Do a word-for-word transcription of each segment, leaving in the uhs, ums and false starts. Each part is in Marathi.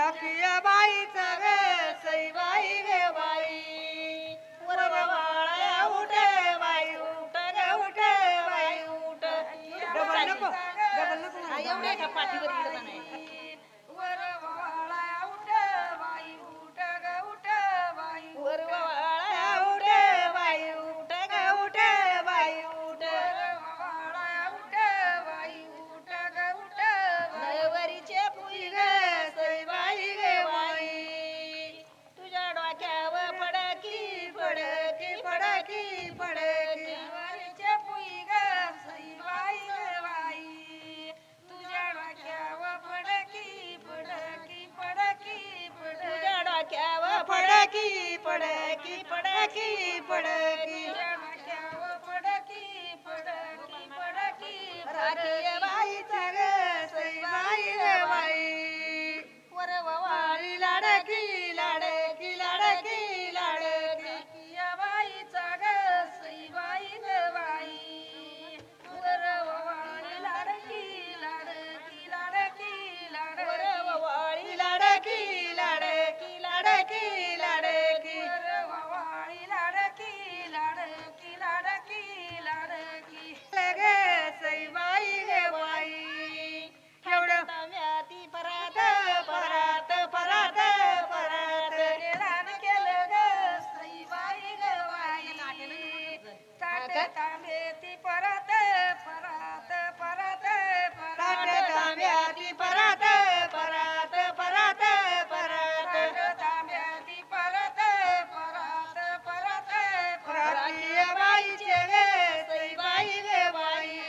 राखिया बाईचा ग सईबाई ग बाई वर वाळ्या उठ बाई उठ ग उठ बाई उठ डबल नको डबल नको एवढे का पाठीवर इकडं म्हणायचं वर वाळ्या उठ बाई उठ ग उठ बाई वर वाळ्या उठ बाई उठ ग उठ बाई उठ वाळ्या उठ बाई उठ ग उठ नवरीचे पुई ग सईबाई ग बाई तुझ्या डोक्यावर फडकी फडकी फडकी फडकी नवरीचे पुई ग सईबाई ग बाई तुझ्या डोक्यावर फडकी फडकी फडकी तुझ्या डोक्यावर फडकी फडकी फडकी फडकी तुझ्या डोक्यावर फडकी फडकी फडकी राखी बाईचा ग सईबाई ग बाई वर वाळी लाडकी लाडकी लाडकी लाडकी राखिया बाईचा ग सईबाई ग बाई वर वाळी लाडकी लाडकी लाडकी वर लाडकी वाळी लाडकी लाडकी लाडकी लाडकी वर वाळी लाडकी लाडकी लाडकी लाडकी ग सईबाई ग बाई एवढं तांब्याती परात परात परात परात रान केलं ग सईबाई ग बाई ताट तांबेती परत परत परत ताट परत तांब्याती परात परात परात परात ताट तांब्याती परत परत परत राखिया बाईचे ग सईबाई ग बाई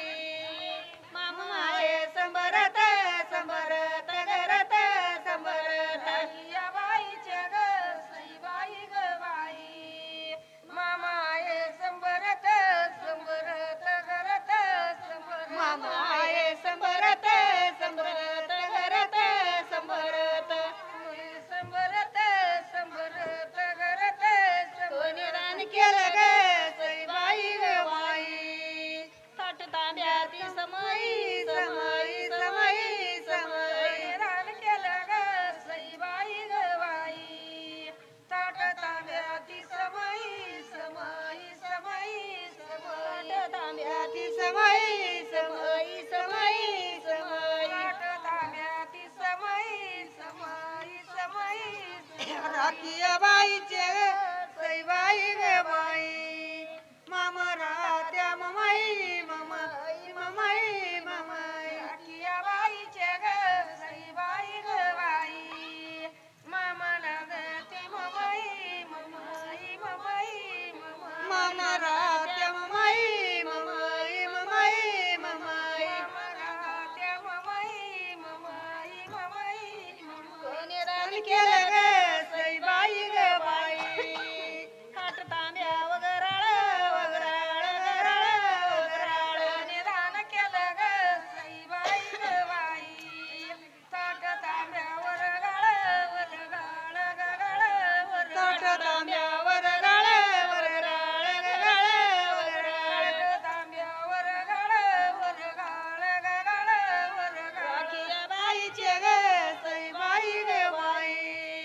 मामाये संबरत संबरत घरत संबरत राखिया बाईचे ग सईबाई ग बाई मामाये संबरत संबरत घरत संबरत मामाये संबरत संबरत घरत संबरत संबरत संबरत घरत कोणी संबरत दान केलं ग सईबाई ग बाई ताट तांब्याती समई समई समई समई रान केलं ग सईबाई ग बाई ताट तांब्याती समई समई समई समई ताट तांब्याती समई समई समई समई ताट तांब्याती समई समई समई राखिया बाईचे सईबाई ग बाई मामरा त्या ममाई ममाई ममाई ममाई राखिया बाईचे ग सईबाई ग बाई मामा नगते ममाई ममाई ममाई ममाई मामरा त्या ममाई ममाई ममाई ममाई त्या ममाई ममाई ममाई कोणी दान केलं ग सईबाई ग बाई ताट तांब्या वगराळ वगराळ वगराळ वगराळ निदान केलं ग सईबाई ग बाई ताट तांब्यावर गाळ वर गाळ गाळ वर ताट तांब्यावर गाळ वगराळ गगाळ वगराळ तांब्यावर गाळ वर गाळ गाळ वर गाळ राखिया बाईचे ग सईबाई ग बाई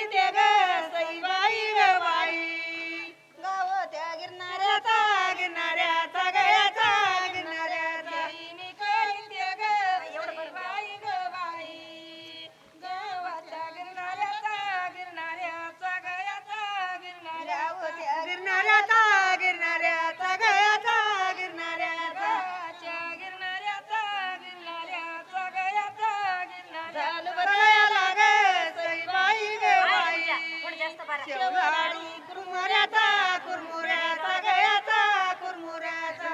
येते ग सईबाई ग बाई गावाच्या गिरणाऱ्याचा गिरणाऱ्याचा गयाचा गिरणाऱ्याचा मी कळते ग सईबाई ग बाई गावाच्या गिरणाऱ्याचा गिरणाऱ्याचा गयाचा गिरणाऱ्याचा गिरणाऱ्याचा गिरणाऱ्याचा गयाचा गिरणाऱ्याचा गावाच्या गिरणाऱ्याचा गिरणाऱ्याचा गयाचा गिरणाऱ्याचा झालं बरायला ग सईबाई ग बाई शेवगाडी कुरमुऱ्याचा कुरमुऱ्याचा गयाचा कुरमुऱ्याचा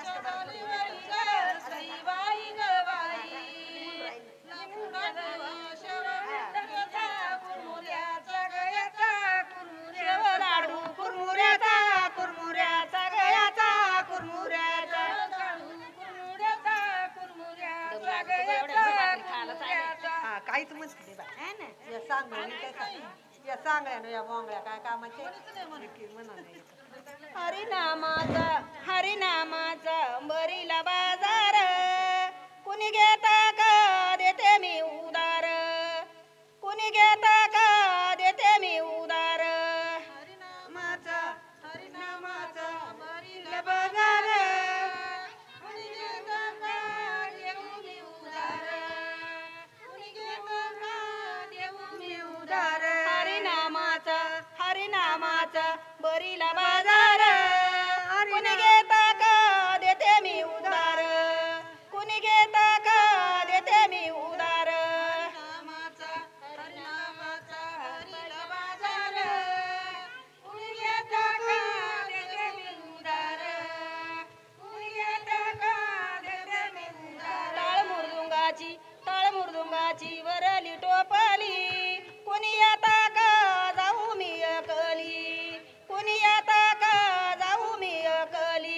सईबाई ग बाई कुरमुऱ्याचा गयाचा कुरमुऱ्याचा लाडू कुरमुऱ्याचा कुरमुऱ्याचा गयाचा कुरमुऱ्याचा कुरमुऱ्याचा कुरमुऱ्याचा गयाचा कुरमुऱ्याचा हा काही तू मस्त बा या सांग या सांगल्या ना या मोंगळ्या काय कामाचे हरिनामाचा हरिनामाचा बरीला बाजार कुणी घेता का देते मी उदार कुणी घेता का देते मी उदार हरिनामाचा हरिनामाचा बरीला बाजार कुणी घेता का देऊ मी उदार कुणी घेता का देऊ मी उदार हरिनामाचा हरिनामाचा बरीला बाजार कुणी घेता का देते मी उदार कुणी घेता का देते मी उदार हरिनामाचा हरिनामाचा हरिला बाजार कुणी घेता का देते मी उदार कुणी घेता का देते मी उदार टाळ मुरदुंगाची टाळ मुरदुंगाची वरली टोपली कुणी येता का जाऊ मी अकली कुणी येता का जाऊ मी अकली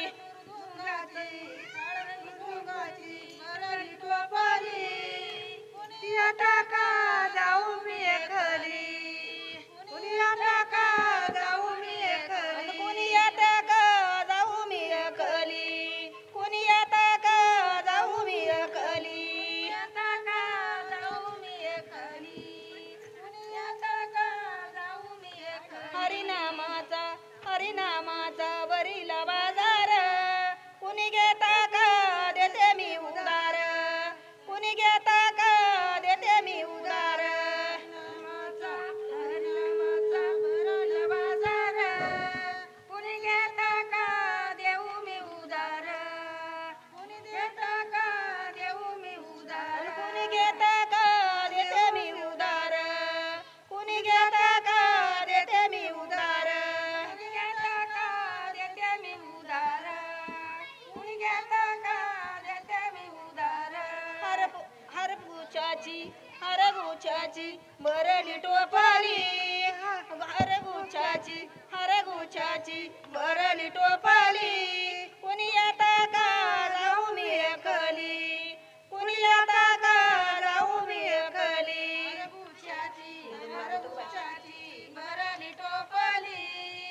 आता का जाऊ मी एकली कुणी आता का जाऊ मी एकली कुणी येता का जाऊ मी अकली कुणी येता का जाऊ मी अकली येता का जाऊ मी अकली कुणी येता का जाऊ मी अकली हरिनामाचा हरिनामाचा वरीला बाजार कुणी घेता का देते मी उदार कुणी घेता का देते मी उदार हरिनामाचा हरिनामाचा भरला बाजार कुणी घेता का देऊ मी उदार कुणी घेता का देऊ मी उदार कुणी घेता का देते मी उदार कुणी घेता का देते मी उदार कुणी घेता का देते मी उदार कुणी घेता का देते मी उदार हर हरभुचाची हरभुचाची बरली टोपली हरभुचाची हरभुचाची बरली टोपली कुणी येता का जाऊ मी एकली कुणी येता का जाऊ मी एकली हरभुचाची हरभुचाची बरली टोपली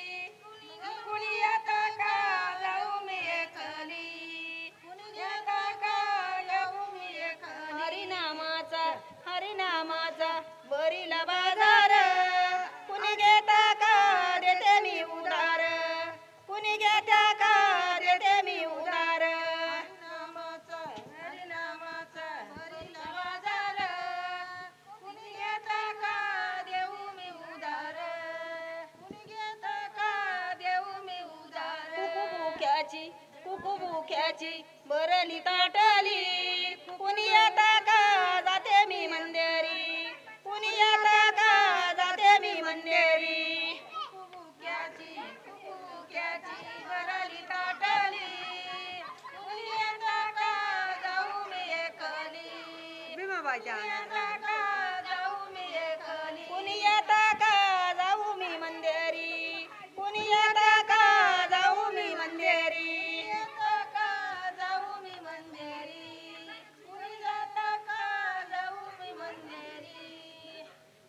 कुणी येता का जाऊ मी एकली कुणी येता का जाऊ मी एकली हरिनामाचा हरिनामाचा बरीला बाजार कुणी घेता का देते मी उदार कुणी घेता का देते मी उदार हरिनामाचा हरिनामाचा बरीला बाजार कुणी घेता का देऊ मी उदार कुणी घेता का देऊ मी उदार कुकू बुक्याची कुकू बुक्याची बरली ताटली कुणी येता का जाते मी मंदिरी कुणी येता का जाते मी मंदिरी कुक्याची कुक्याची बरली ताटली कुणी येता का जाऊ मी एकली भीमाबाईच्या येता